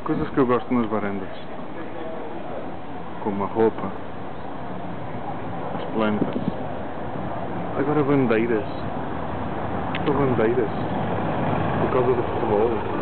Coisas que eu gosto nas varandas, como a roupa, as plantas. Agora bandeiras. Só bandeiras. Por causa do futebol.